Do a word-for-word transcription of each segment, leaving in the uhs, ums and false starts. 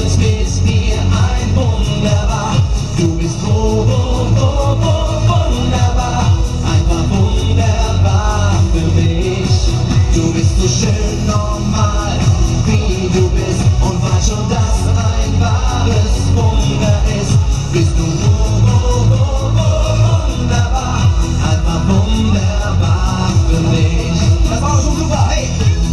wird mit dir ein Wunderbar. Du bist wo, wo, wo, wo, wunderbar, einfach wunderbar für mich. Du bist so schön normal, wie du bist, und weiß schon, dass ein wahres Wunder ist. Bist du wo, wo, wo, wo, wunderbar, einfach wunderbar für mich. Das war schon super, hey!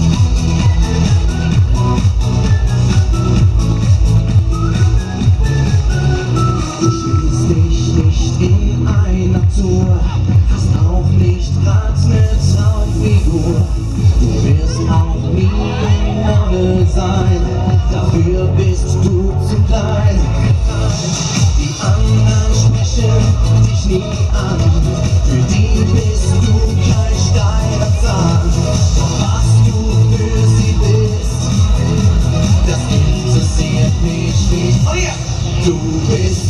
Du spielst dich nicht in einer Tour, hast auch nicht grad ne Traumfigur. Du wirst auch nie ein Model sein, dafür bist du zu klein. Die anderen sprechen dich nie an, für die bist du kein steiler Zahn. Doch was du für sie bist, das interessiert mich nicht. Oh yeah! Du bist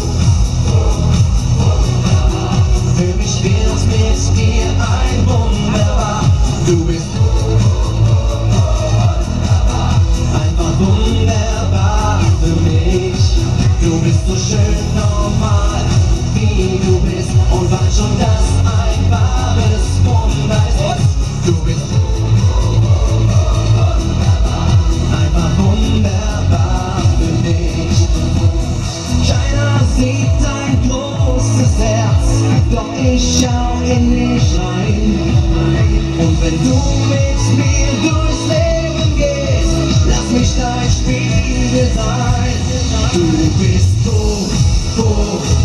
für mich wird mit dir ein Wunderbar. Du bist einfach wunderbar für mich. Du bist so schön normal, wie du bist, und weißt schon, dass ein wahres Wunder ist. Du bist einfach wunderbar für mich. Keiner sieht dein großes Herz, doch ich schau in dich rein. Und wenn du mit mir durchs Leben gehst, lass mich dein Spiegel sein. Du bist so, so